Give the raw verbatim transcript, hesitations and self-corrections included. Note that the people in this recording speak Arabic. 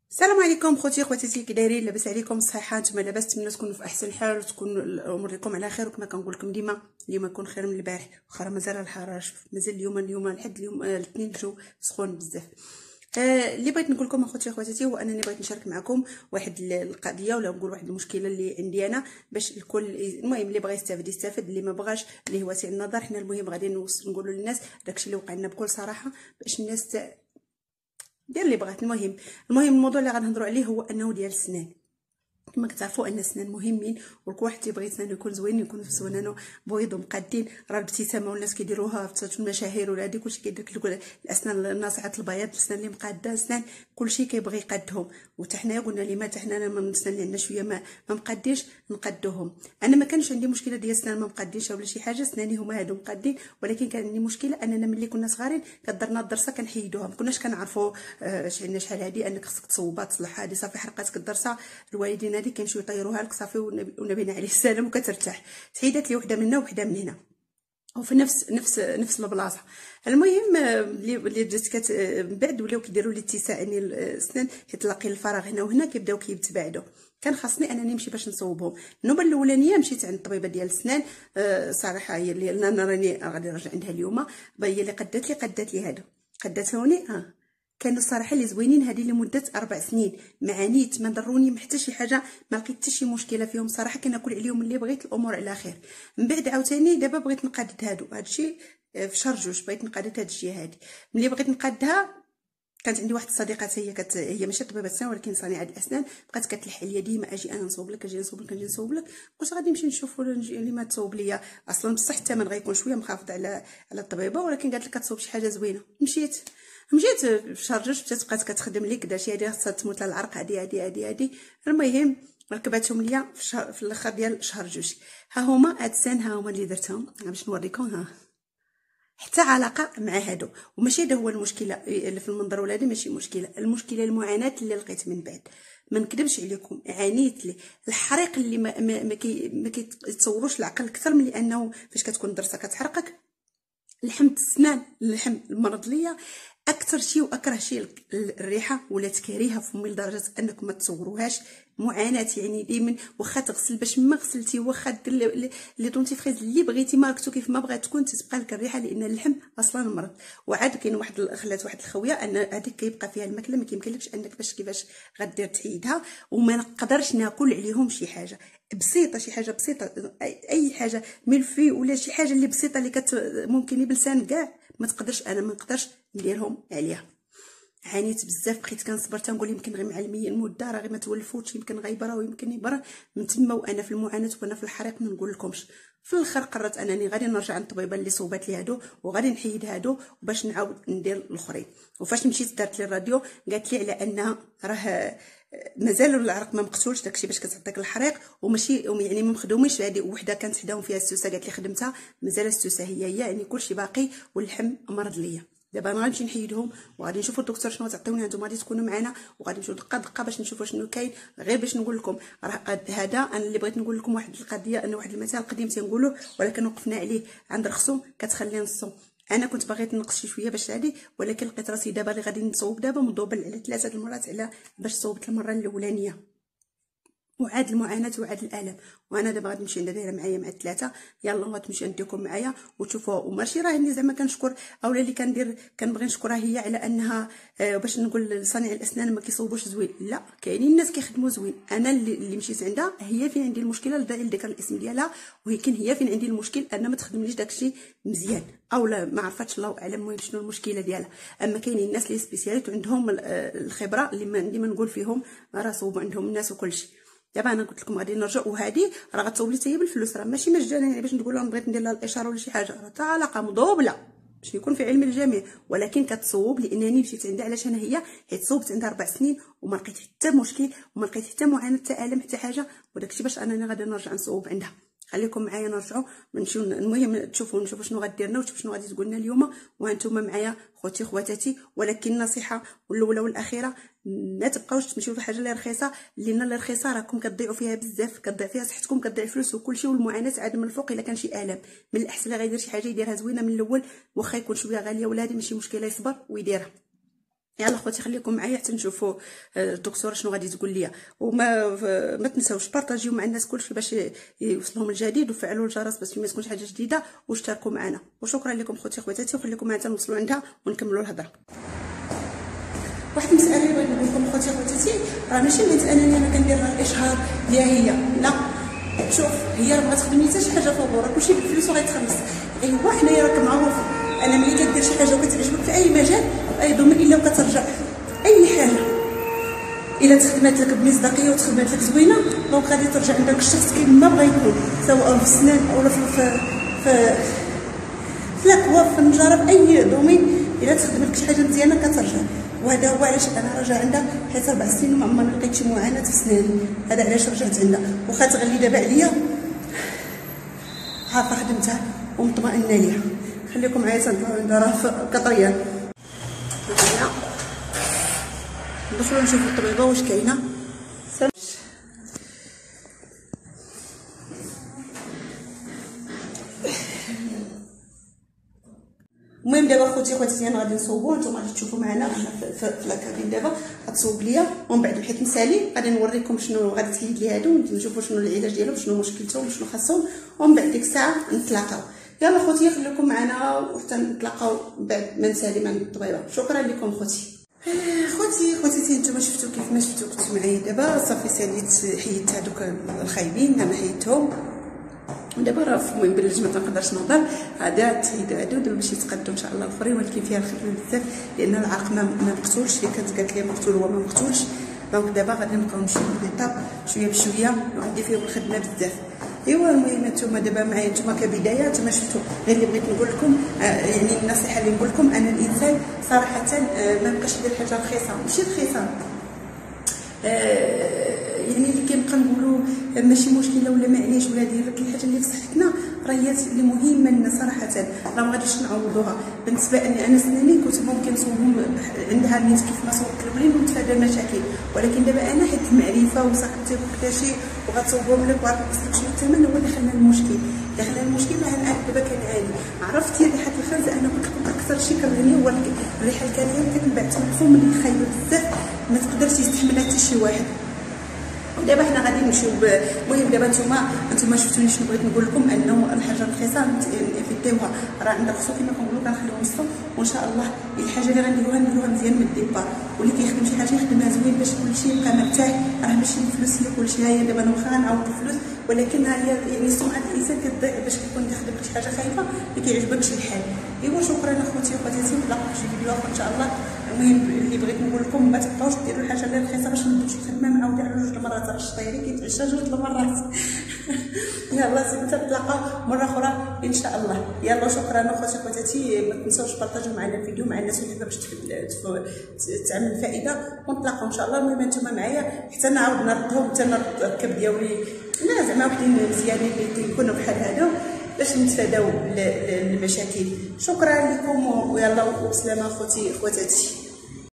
السلام عليكم خوتي خواتاتي، كي دايرين؟ لاباس عليكم؟ الصحه؟ نتمنى لاباس، نتمنى تكونوا في احسن حال وتكون الامور لكم على خير. وكما كنقول لكم ديما اليوم يكون خير من البارح، واخا مازال الحراره مازال اليوم اليوم لحد اليوم الاثنين الجو سخون بزاف. آه اللي بغيت نقول لكم اخوتي خواتاتي هو انني بغيت نشارك معكم واحد القضيه، ولا نقول واحد المشكله اللي عندي انا، باش الكل المهم اللي بغى يستافد يستافد، اللي ما بغاش اللي هو واسع النظر. حنا المهم غادي نقولوا للناس داكشي اللي وقع لنا بكل صراحه، باش الناس دير اللي بغات. المهم المهم الموضوع اللي غنهضروا عليه هو انه ديال السنان. كما كتعرفوا ان السنان مهمين، وكل واحد تيبغي سنانو يكون زوين، يكون في سنانو بويض ومقادين. راه الابتسامه والناس كيديروها في المشاهير ولا هادي كلشي كيدير لك الاسنان الناصعه البياض، الاسنان اللي مقاده، الاسنان كلشي كيبغي يقادهم. وحتى حنايا قلنا لما حتى حنا من الاسنان اللي عندنا شويه ما ما مقادينش نقادوهم. انا ما كانش عندي مشكله ديال السنان ما مقادينش ولا شي حاجه، سناني هما هادو مقادين، ولكن كان عندي مشكله اننا ملي كنا صغارين كدرنا الضرسه كنحيدوها، ما كناش كنعرفوا آه عندنا شحال هادي انك خصك تصوبها تصلحها. هادي صافي حرقاتك الضرسه، الوالدين هادي كيمشيو يطيروها لك صافي، ونبينا عليه السلام وكترتاح. تحيدات لي وحده من هنا وحده من هنا وفي نفس نفس نفس البلاصه. المهم اللي اللي جات كت من بعد ولاو كيديروا لي اتساع يعني السنان، كتلاقي الفراغ هنا وهنا كيبداو كيتباعدوا. كان خاصني انني نمشي باش نصوبهم. النوبه الاولانيه مشيت عند الطبيبه ديال السنان، أه صراحه هي اللي انا راني غادي نرجع عندها اليوم، هي اللي قدات لي قدات لي هادو قداتوني. ها كانوا الصراحه اللي زوينين هذه لمده اربع سنين، معانيت ما ضروني حتى شي حاجه، ما لقيت حتى شي مشكله فيهم صراحه. كناكل عليهم اللي بغيت، الامور على خير. من بعد عاوتاني دابا بغيت نقادد هادو، هادشي في شهر جوج بغيت نقادد هاد الشيء هادي. ملي بغيت نقادها كانت عندي واحد الصديقه هي كت هي ماشي طبيبه اسنان ولكن صانعه الاسنان، بقات كتلح عليا ديما اجي انا نصوب لك، اجي نصوب لك، اجي نصوب لك. قلت غادي نمشي نشوف اللي ما تصوب ليا اصلا. بصح الثمن غيكون شويه مخافض على على الطبيبه، ولكن قالت لك كتصوب شي حاجه زوينه. مشيت مشيت في شهر جوج بدات بقات كتخدم لي كدا شي هادي خاصها تموت على العرق، هادي هادي هادي هادي. المهم ركباتهم ليا في, شهر في الاخر ديال شهر جوج. ها هما هاد السن، ها هما اللي درتهم باش نوريكم. ها حتى علاقه مع هادو، وماشي هذا هو المشكله اللي في المنظر ولا هذه ماشي مشكله. المشكله المعاناه اللي لقيت من بعد. ما نكذبش عليكم، عانيت لي الحريق اللي ما ما, ما, كي ما كيتصوروش العقل اكثر من انه فاش كتكون الضرسه كتحرقك. لحم السنان، اللحم المرض ليا اكثر شيء واكره شيء الريحه، ولات كريهه فمي لدرجه انكم ما تصوروهاش. معاناه يعني ديما، واخا تغسل باش ما غسلتي، واخا دير لي دونتيفريز اللي بغيتي ماركتو كيف ما بغات تكون، تتبقى لك الريحه لان اللحم اصلا مرض. وعاد كاين واحد خلات واحد الخويه ان هذيك كيبقى فيها الماكله، ما كيمكنلكش انك باش كيفاش غدير تحيدها. وما نقدرش ناكل عليهم شي حاجه بسيطه، شي حاجه بسيطه، اي حاجه ملفي ولا شي حاجه اللي بسيطه اللي كت ممكن بلسان كاع ما تقدرش، انا ما نقدرش نديرهم عليها. عانيت بزاف، بقيت كنصبر تنقول يمكن غير مع المية المده راه غير ما تولفوش، يمكن غيبرا ويمكن يبرا من تما. وانا في المعاناه وانا في الحريق ما نقول لكمش. في الاخر قررت انني غادي نرجع عند الطبيبه اللي صوبات لي هادو، وغادي نحيد هادو باش نعاود ندير الاخرين. وفاش مشيت دارت لي الراديو قالت لي على انها راه مازال العرق ما مقتولش، داكشي باش كتعطيك الحريق وماشي يعني ما مخدومينش. هذه وحده كانت حداهم فيها السوسه، قالت لي خدمتها مازال السوسه هي هي، يعني كلشي باقي واللحم مرض ليا. دابا انا غنمشي نحيدهم وغادي نشوفوا الدكتور شنو تعطيوني. نتوما غادي تكونوا معنا وغادي نمشيو دقه دقه باش نشوفوا شنو كاين. غير باش نقول لكم راه هذا انا اللي بغيت نقول لكم واحد القضيه، ان واحد المثال قديم تنقولوا ولكن وقفنا عليه عند رخصو كتخلي نصو. انا كنت باغيت نقص شويه باش هادي، ولكن لقيت راسي دابا اللي غادي نصوب دابا مضوبل على ثلاثه المرات على باش صوبت المره الاولانيه. وعاد المعاناه وعاد الالم. وانا دابا غادي نمشي دايره معايا مع الثلاثه. يلا غتمشي نديكم معايا وتشوفوا. وماشي راه اني زعما كنشكر اولا اللي كندير كنبغي نشكرها هي على انها آه باش نقول صانع الاسنان ما كيصوبوش زوين، لا كاينين الناس كيخدموا زوين. انا اللي, اللي مشيت عندها هي فين عندي المشكله، لداعي ذكر الاسم ديالها، ولكن هي فين عندي المشكل ان ما تخدمليش داكشي مزيان، اولا ما عرفتش الله اعلم المهم شنو المشكله ديالها. اما كاينين الناس اللي سبيسياليت وعندهم الخبره اللي ما ديما نقول فيهم راه صوبوا عندهم الناس وكلشي. دابا انا قلت لكم غادي نرجع، وهذه راه غتصوب لي حتى هي بالفلوس، راه ماشي مجانا يعني باش نقول لهم بغيت ندير لها الاشاره ولا شي حاجه، راه حتى علاقه مضوبله باش يكون في علم الجميع. ولكن كتصوب لانني مشيت عندها. علاش انا هي حيت صوبت عندها اربع سنين وما لقيت حتى مشكل وما لقيت حتى معاناه حتى الم حتى حاجه، وداكشي باش انني غادي نرجع نصوب عندها. خليكم معايا نرجعوا نمشيو. المهم تشوفوا نشوفوا شنو غديرنا وتشوفوا شنو غادي تقول لنا اليوم وانتم معايا خوتي خواتاتي. ولكن النصيحه الاولى والاخيره ما تبقاوش تمشيو لحاجه اللي رخيصه، لان اللي رخيصه راكم كتضيعوا فيها بزاف، كتضيع فيها صحتكم، كتضيع فلوس وكلشي. والمعاناه عاد من الفوق الا كان شي الم. من الاحسن اللي غيدير شي حاجه يديرها زوينه من الاول، واخا يكون شويه غاليه ولا هذه ماشي مشكله، يصبر ويديرها. يلا خوتي خليكم معايا حتى نشوفوا الدكتوره شنو غادي تقول لي. وما ما تنساوش بارطاجيو مع الناس كلشي باش يوصلهم الجديد، وفعلوا الجرس باش ما تكونش حاجه جديده، واشتركوا معنا. وشكرا لكم خوتي خواتاتي، وخليكم معايا حتى نوصلوا عندها ونكملوا الهضره. واحد المساله اللي بغيت نقول لكم خوتي خواتاتي، راه ماشي بغيت انني انا كندير الاشهار يا هي، لا شوف هي راه ما تخدم حتى شي حاجه فوق، راه كلشي بالفلوس وغيتخلص. غير هو حنايا راك معروف انا ملي كدير شي حاجه وكتعجبك في اي مجال في اي دومين الا وكترجع اي حاجه الا تخدمات لك بمصداقيه وتخدمات لك زوينه، دونك غادي ترجع عند داك الشخص كيف ما بغا يكون، سواء في السنان اولا في في في في لاكوا في النجاره في اي دومين، الا تخدم لك شي حاجه مزيانه كترجع. وهذا هو علاش انا راجع عندها، حيت اربع سنين وما عمرني لقيت شي معاناه في سناني، هذا علاش رجعت عندها. واخا تغلي دابا عليا عارفه خدمتها ومطمئنه ليها. خليكم معايا تنطلعوا عندها راه في كطريان. ندخلوا نشوفوا الطبيبه واش كاينه. المهم دابا خوتي خواتاتي انا غادي نصوبوا، نتوما غادي تشوفوا معنا انا في لاكابين. دابا غتصوب ليا ومن بعد بحيت نسالي غادي نوريكم شنو غادي تحيد لي هادو، نشوفوا شنو العلاج ديالهم، شنو مشكلتهم وشنو خاصهم، ومن بعد ديك الساعه نتلاقاو. يلا خوتي خليكم معنا وحتى نتلاقاو بعد ما نسالي مع الطبيبه. شكرا لكم خوتي. خوتي خواتاتي نتوما شفتوا كيف ما شفتوا كنت معايا دابا صافي ساليت حيدت هذوك الخايبين انا حيدتهم، ودابا راه المهم باللي ما تنقدرش نهضر هذا تحيدوا هادو دابا باش يتقدوا ان شاء الله الاخرين، ولكن فيها الخدمه بزاف لان العرق ما مقتولش، اللي كانت قالت لي مقتول هو ما مقتولش. دونك دابا غادي نبقاو نمشيو بالطاب شويه بشويه وغادي فيهم الخدمه بزاف. ايوا المهم نتوما دابا معايا نتوما كبدايه نتوما شفتوا غير اللي بغيت نقول لكم، آه يعني النصيحه اللي نقول لكم انا الانسان صراحه آه ما بقاش يدير حاجه رخيصه، ماشي رخيصه آه يعني اللي كنبقى نقولوا ماشي مشكله ولا معليش ولا دير لك الحاجه اللي في صحتنا راه هي اللي مهمه لنا صراحه، راه ما غاديش نعوضوها. بالنسبه اني انا سناني كنت ممكن نصوبهم عندها نيت كيف ما صوبت الاولين ونتفادى المشاكل، ولكن دابا انا حيت المعرفه وصاحبتي وكل شيء وغتصوبهم لك وعارفه خصك شنو الثمن، هو اللي خلى المشكل اللي خلى المشكل راه انا دابا كنعاني. عرفت يا ريحه الخنز انا كنت اكثر شيء كرهني هو الريحه الكريهه اللي كتنبعث من الفم اللي خايبه بزاف ما تقدرش يستحملها حتى شي واحد. ودابا حنا غادي نمشيو. المهم دابا نتوما نتوما شفتوني شنو بغيت نقول لكم، انه الحاجه الرخيصه نفيديوها راه عند الرخصو كما كنقولوا كنخليوهم الصف، وان شاء الله الحاجه اللي غنديروها نديروها مزيان من الديبار، واللي كيخدم شي حاجه يخدمها زوين باش كلشي يبقى مرتاح. راه ماشي الفلوس هي كلشي، ها هي دابا انا واخا نعوض الفلوس ولكن ها هي يعني سمعه الانسان كتضيع باش كيكون يخدم شي حاجه خايبه ما كيعجبكش الحال. ايوا شكرا اخوتي وخواتاتي، نتلاقاو في شي فيديو اخر ان شاء الله. المهم اللي بغيت نقول لكم ما تبقاوش ديروا الحاجه اللي رخيصه باش ما تبقاوش الخدمه معاودين على جوج المرات، راه الشطيري كيتعشى جوج المرات. يلا سيدي نتلاقاو مره اخرى ان شاء الله. يلا شكرا اخواتي وخواتاتي، ما تنساوش بارطاجيو معنا الفيديو مع الناس اللي باش تعمل فائده، ونتلاقاو ان شاء الله. المهم انتم معايا حتى نعاود نردهم حتى نرد الركب ديالي، لا زعما وحدين مزيانين اللي يكونوا بحال هادو باش نتفاداو المشاكل. شكرا لكم ويلا وسلامه اخوتي اخواتاتي.